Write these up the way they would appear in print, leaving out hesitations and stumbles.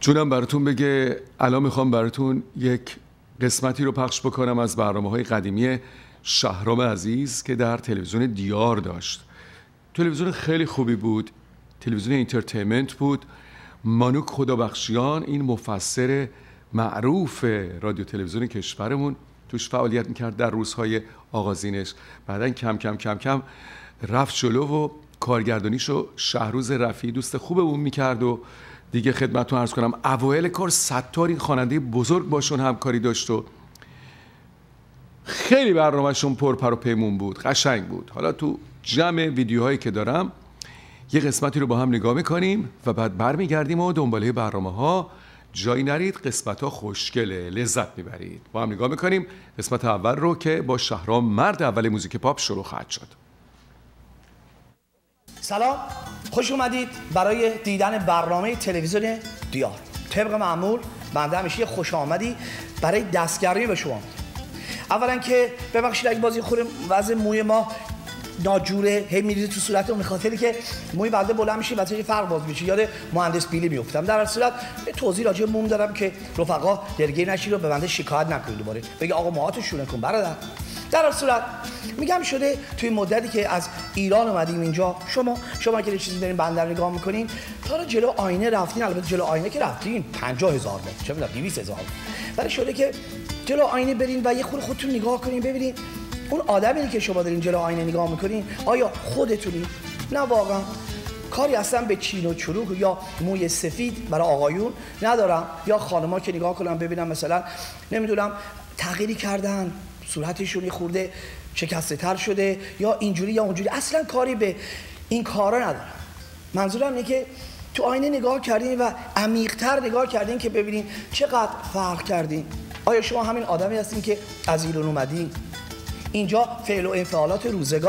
جونم براتون بگه الان میخوام براتون یک قسمتی رو پخش بکنم از برنامه‌های قدیمی شهرام عزیز که در تلویزیون دیار داشت. تلویزیون خیلی خوبی بود، تلویزیون اینترتینمنت بود. مانوک خدابخشیان، این مفسر معروف رادیو تلویزیون کشورمون، توش فعالیت میکرد در روزهای آغازینش. بعدن کم کم کم کم رفت جلو و کارگردانیشو شهروز رفیعی دوست خوبمون میکرد و دیگه خدمتتون عرض کنم اوایل کار ستار این خواننده بزرگ باشون همکاری داشت و خیلی برنامهشون پرپر و پیمون بود، قشنگ بود. حالا تو جمع ویدیوهایی که دارم یه قسمتی رو با هم نگاه میکنیم و بعد برمیگردیم و دنباله برنامه‌ها. جایی نرید، قسمت‌ها خوشگله، لذت میبرید. با هم نگاه میکنیم قسمت اول رو که با شهرام، مرد اول موزیک پاپ، شروع خواهد شد. سلام، خوش اومدید برای دیدن برنامه تلویزیون دیار. طبق معمول بنده همیشه خوش آمدی برای دستگرمی به شما. اولا که ببخشید اگه بازی خوریم وضع موی ما ناجوره، هی میریزه تو صورتم، به خاطری که موی بنده بلند میشه و چه فرق باز میشه، یاد مهندس بیلی میافتم. در هر صورت یه توضیح راجع به موم دارم که رفقا درگیر نشید و به بنده شکایت نکنید دوباره بگه آقا موهاتو شونه کن برادر. در هر صورت میگم شده توی مدتی که از ایران اومدیم اینجا، شما که چیزی دارین بنده رو نگاه میکنین، تا جلو آینه رفتین، البته جلو آینه که رفتین 50,000 بار، چه میدونم 200,000 بار، ولی شده که جلو آینه برین و یه خورده خودتون نگاه کنین ببینین اون آدمی که شما دارین جلو آینه نگاه میکنین آیا خودتونی؟ نه واقعا. کاری اصلا به چین و چروک یا موی سفید برای آقایون ندارم، یا خانم‌ها که نگاه کنم ببینم مثلا نمیدونم تغییری کردن، صورتشون خورده شکسته تر شده یا اینجوری یا اونجوری، اصلا کاری به این کارا ندارم. منظورم اینه که تو آینه نگاه کردین و عمیق‌تر نگاه کردین که ببینین چقدر فرق کردین. آیا شما همین آدمی هستین که از ایران اومدین؟ اینجا فعل و انفعالات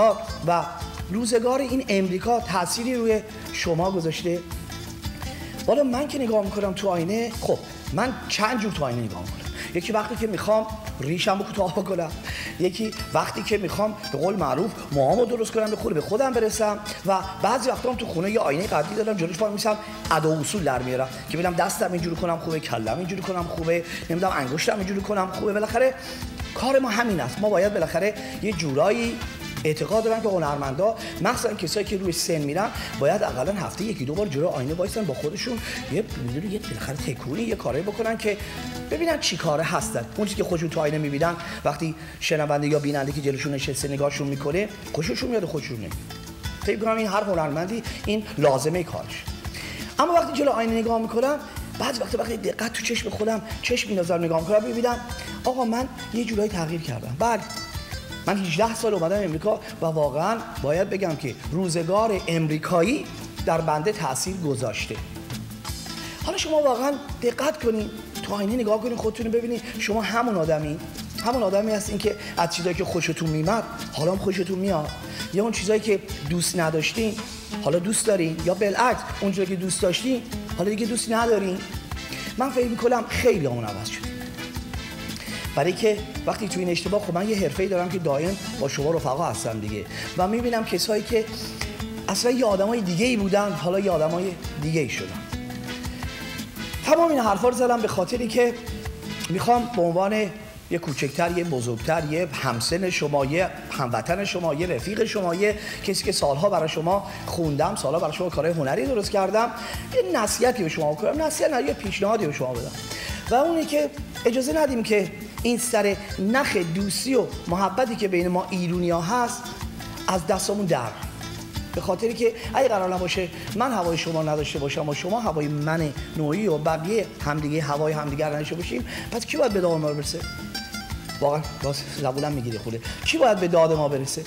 روزگار این امریکا تأثیری روی شما گذاشته؟ والا من که نگاه میکنم تو آینه، خب من چند جور تو آینه نگاه میکنم. یکی وقتی که میخوام ریشم رو کوتاه کنم، یکی وقتی که میخوام به قول معروف موهامو درست کنم به خودم برسم، و بعضی وقتا هم تو خونه یه آینه قدی دارم جلوش وای میسم ادا و اصول در میارم که ببینم دستم اینجوری کنم خوبه، کلم اینجوری کنم خوبه، نمیدونم انگشتم اینجوری کنم خوبه. بالاخره کار ما همین است. ما باید بالاخره یه جورایی اعتقاد دارم که هنرمندا، مخصوصا کسایی که روی سن میرن، باید حداقل هفته یکی دو بار جلوی آینه وایسن با خودشون یه بالاخره تکونی یه کاری بکنن که ببینن چی کاره هستن. اون چیزی که خودشون تو آینه میبینن وقتی شنونده یا بیننده که جلوشون نشسته نگاهشون میکنه خوششون میاد، خودشون نمیاد. فکر کنم این هر هنرمندی این لازمه کارش. اما وقتی جلوی آینه نگاه میکنم، بعضی وقتی دقت تو چشم خودم چشم می‌اندازم نگاه میکنم ببینم آقا من یه جورایی تغییر کردم. بله، من 18 سال اومدم امریکا و واقعا باید بگم که روزگار امریکایی در بنده تاثیر گذاشته. حالا شما واقعا دقت کنین تو آینه نگاه کنین خودتون ببینین شما همون آدمی هستین که از چیزایی که خوشتون میاد حالا هم خوشتون میاد، یا اون چیزایی که دوست نداشتین حالا دوست دارین، یا بالعکس اون چیزایی که دوست داشتین حالا دیگه دوست ندارین. من فکر می‌کنم خیلی همون عوض شده، برای که وقتی تو این اشتباه، خب من یه حرفه‌ای دارم که دائم با شما رفقا هستم دیگه و می‌بینم کسایی که اصلا یه آدمای دیگه‌ای بودن حالا یه آدمای دیگه‌ای شدن. تمام این حرفا رو زدم به خاطری که میخوام به عنوان یه کوچکتر، یه بزرگتر، یه همسن شما، یه هموطن شما، یه رفیق شما، یه کسی که سالها برای شما خوندم، سالها برای شما کارهای هنری درست کردم، یه نصیحتی به شما بکنم، نصیحت نه، یه پیشنهادی به شما بدم، و اونی که اجازه ندیم که این سر نخ دوستی و محبتی که بین ما ایرونی‌ها هست از دستمون در، به خاطری که اگه قرار نباشه من هوای شما نداشته باشم و شما هوای من نوعی و بقیه همدیگه هوای همدیگه رو نداشته باشیم، پس کی باید به داد ما برسه؟ واقعا باز زبونم میگیره خوده. کی باید به داد ما برسه؟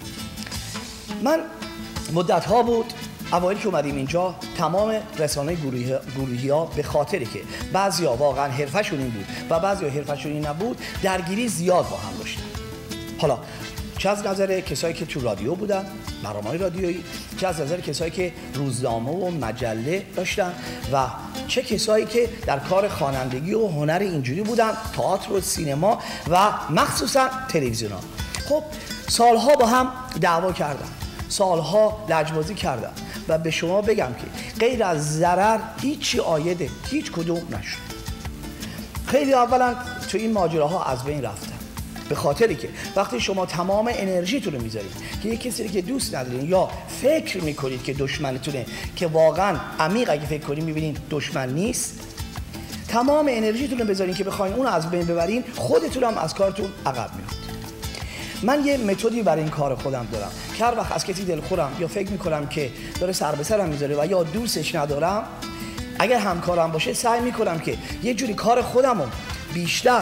من مدت ها بود اوایل که اومدیم اینجا، تمام رسانه‌های گروهی‌ها به خاطری که بعضیا واقعا حرفه‌شون این بود و بعضیا حرفه‌شون این نبود، درگیری زیاد با هم داشتن. حالا چه از نظر کسایی که تو رادیو بودن، برنامه‌های رادیویی، چه از نظر کسایی که روزنامه و مجله داشتن و چه کسایی که در کار خوانندگی و هنر اینجوری بودن، تئاتر و سینما و مخصوصا تلویزیون‌ها. خب سالها با هم دعوا کردن، سالها لجبازی کردن و به شما بگم که غیر از ضرر هیچی عایده، هیچ کدوم نشد. خیلی اولا تو این ماجراها از بین رفتن، به خاطری که وقتی شما تمام انرژیتون رو میذارید که یک کسی که دوست ندارین یا فکر میکنید که دشمنتونه، که واقعا عمیق اگه فکر کنید میبینید دشمن نیست، تمام انرژیتون رو بذارین که بخواین اون رو از بین ببرین، خودتون هم از کارتون عقب میافتید. من یه متدی برای این کار خودم دارم که هر وقت از کسی دلخورم یا فکر میکنم که داره سر به سرم میذاره و یا دوستش ندارم، اگر همکارم باشه سعی میکنم که یه جوری کار خودم رو بیشتر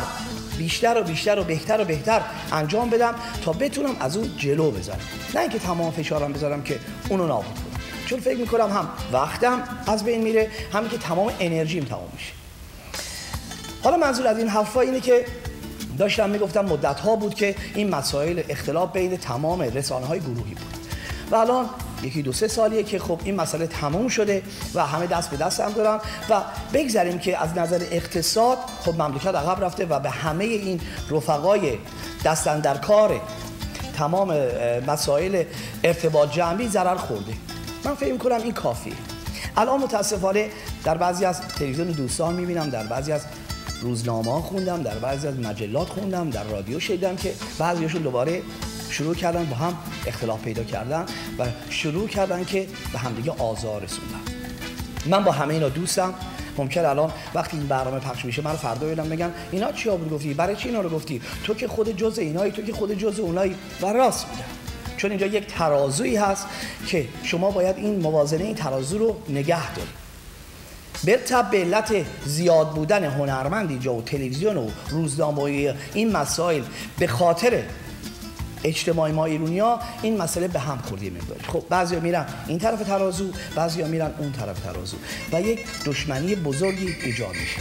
و بهتر انجام بدم تا بتونم از اون جلو بزنم، نه اینکه تمام فشارم بذارم که اونو نابود کنم، چون فکر میکنم هم وقتم از بین میره، هم که تمام انرژیم تمام میشه. حالا منظور از این حرفا اینه که داشتم میگفتم مدت ها بود که این مسائل اختلاف بین تمام رسانه های گروهی بود و الان یکی 2-3 سالیه که خب این مسئله تموم شده و همه دست به دست هم دارن و بگذاریم که از نظر اقتصاد خب مملکت عقب رفته و به همه این رفقای دستن در کار تمام مسائل ارتباط جمعی ضرر خورده. من فکر می‌کنم این کافیه. الان متاسفانه در بعضی از تلویزیون دوستان می‌بینم، در بعضی از روزنامه‌ها خوندم، در بعضی از مجلات خوندم، در رادیو شنیدم که بعضیاشون دوباره شروع کردن با هم اختلاف پیدا کردن و شروع کردن که به همدیگه آزار رسوندن. من با همه اینا دوستم. ممکن الان وقتی این برنامه پخش میشه من فردا ببینم بگن اینا چیا بود گفتی، برای چی اینا رو گفتی، تو که خود جزء اینایی، تو که خود جزء اونایی، و راست میگن. چون اینجا یک ترازویی هست که شما باید این موازنه این ترازو رو نگه دارید. به علت زیاد بودن هنرمند اینجا و تلویزیون و روزنامه و این مسائل، به خاطر اجتماعی ما ایرونیا این مسئله به هم خورده مقداری. خب بعضیا میرن این طرف ترازو، بعضیا میرن اون طرف ترازو و یک دشمنی بزرگی ایجاد میشه.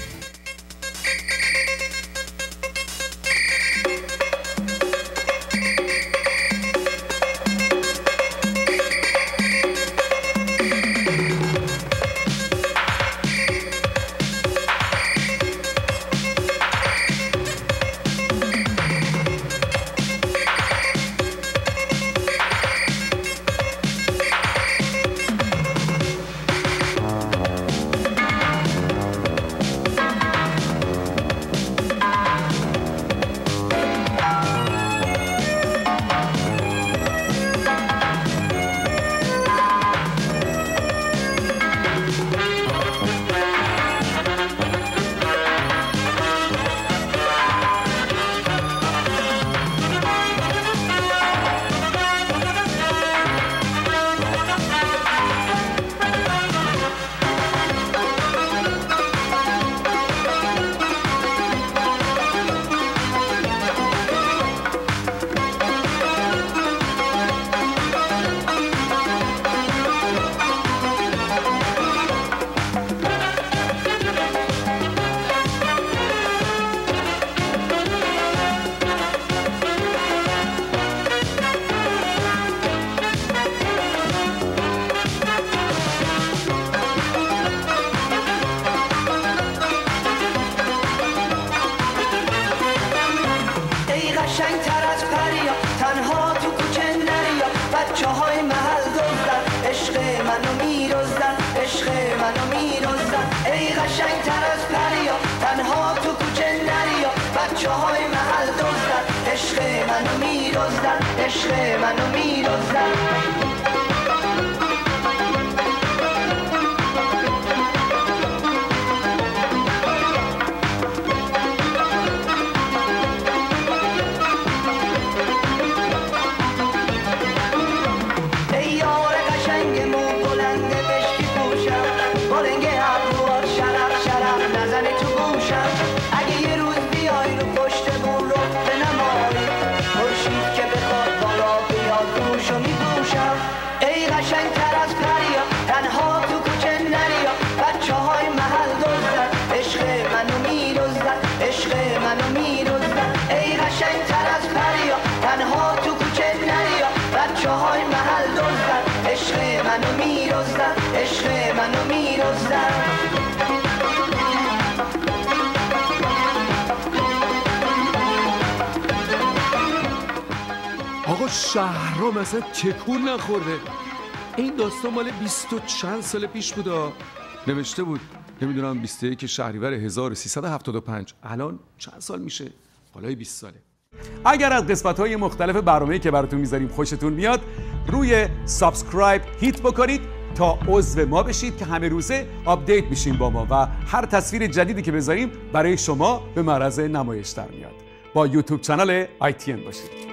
آقا شهرام اصلا تکون نخورده، این داستان مال 20 و چند سال پیش بودا. نوشته بود نمیدونم 21 شهریور 1375. الان چند سال میشه؟ بالای 20 ساله. اگر از قسمت‌های مختلف برنامه‌ای که براتون میذاریم خوشتون میاد، روی سابسکرایب هیت بکنید تا عضو ما بشید که همه روزه آپدیت میشیم با ما و هر تصویر جدیدی که بذاریم برای شما به معرض نمایش در میاد. با یوتیوب کانال ITN باشید.